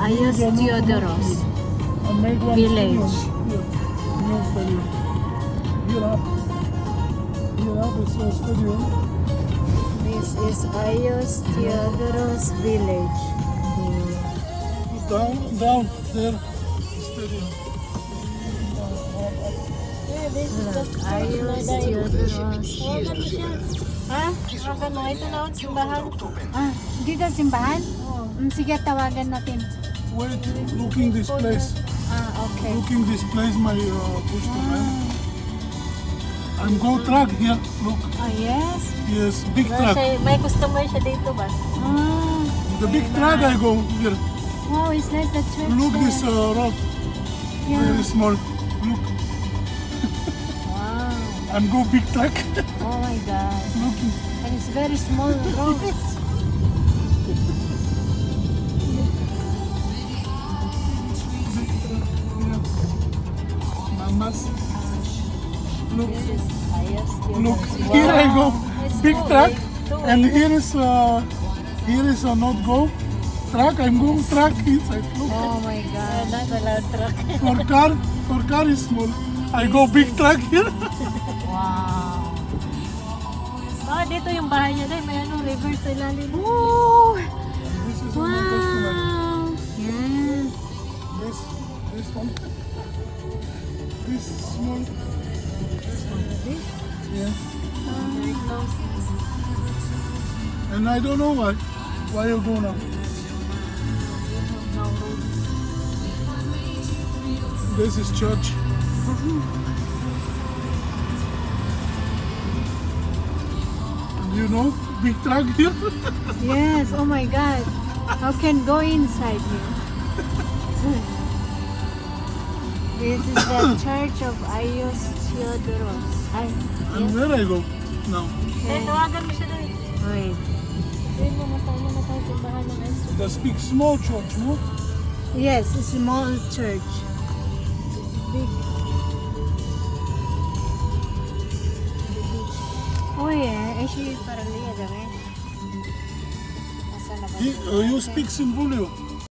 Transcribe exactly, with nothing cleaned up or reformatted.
Agios Theodoros village. Here up, here up is a stadium. This is Agios Theodoros village. Down, down there, stadium. Yeah, this is the Agios Theodoros. Ha? Agan mo, ito na ang simbahan. Ah, dito simbahan? Mm, sige, tawagan natin. Wait, looking this place. Ah, okay. Looking this place, my uh, bush to man. I'm go truck here. Look, Ah, yes. yes, big Well, truck. siya, may customer siya dito ba? Ah, The big truck I go here. wow, it's nice the church Look there. this uh, road, Yeah. very small. Look, Wow. I'm go big truck. Oh my God. Looking. And it's very small roads. Mamas. Look, This is Agios Theodoros. look. Here I go, It's big two, truck, like, two. and here is uh, here is a not go truck. I'm going truck inside. Look, Oh my God. Not a loud truck. for car, for car is small. I go big truck here. Wow. Ah, dito yung bahay niya dahil may ano, river sa ilalim. Oh, This is my customer. wow. Yeah. This, this one. This small. This one. This? Yes. Very close. And I don't know why. Why you go now? No road. This is church. And you know, big truck here. Yes. Oh my God. How can go inside here? This is the church of Agios Theodoros. Ay, And yes. where I go now? Eh, tawagan mo siya doon. Wait. Doon mo, masama na tayo sa simbahan ng Agios. The big small church, no? Yes, a small church. Big. Oh yeah, actually parang liya dami. Asa na ba? He- uh, you speak Sinvulio.